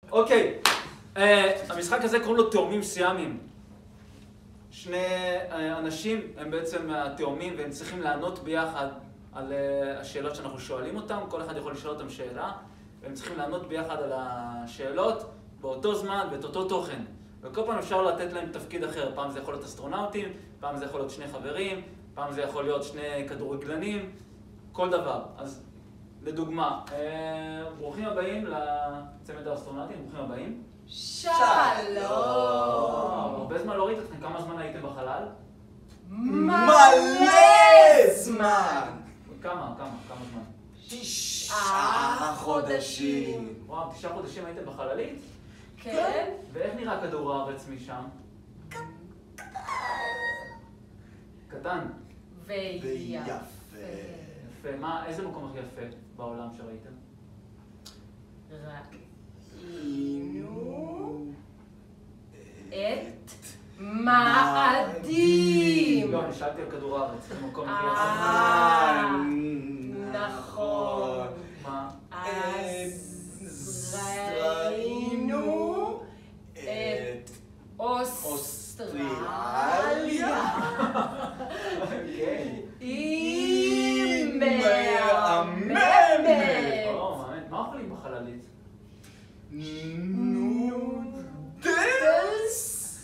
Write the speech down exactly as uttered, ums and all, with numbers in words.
אוקיי, המשחק הזה קוראים לו תאומים סיאמיים. שני אנשים הם בעצם התאומים והם צריכים לענות ביחד על השאלות שאנחנו שואלים אותם. כל אחד יכול לשאול אותם שאלה, והם צריכים לענות ביחד על השאלות באותו זמן ואת אותו תוכן. וכל פעם אפשר לתת להם תפקיד אחר. פעם זה יכול להיות אסטרונאוטים, פעם זה יכול להיות שני חברים, פעם זה יכול להיות שני כדורגלנים, כל דבר. אז לדוגמה, ברוכים הבאים לצמד האסטרונאוטים, ברוכים הבאים. שלום! הרבה זמן לא ראיתי אתכם, כמה זמן הייתם בחלל? מלא זמן! כמה, כמה, כמה זמן? תשעה חודשים. וואו, תשעה חודשים הייתם בחללית? כן? ואיך נראה כדור הארץ משם? קטן. ויפה. יפה. מה, איזה מקום הכי יפה בעולם שראיתם? ראינו את מאדים. לא, אני שאלתי על כדור הארץ, זה מקום הכי יפה. אה...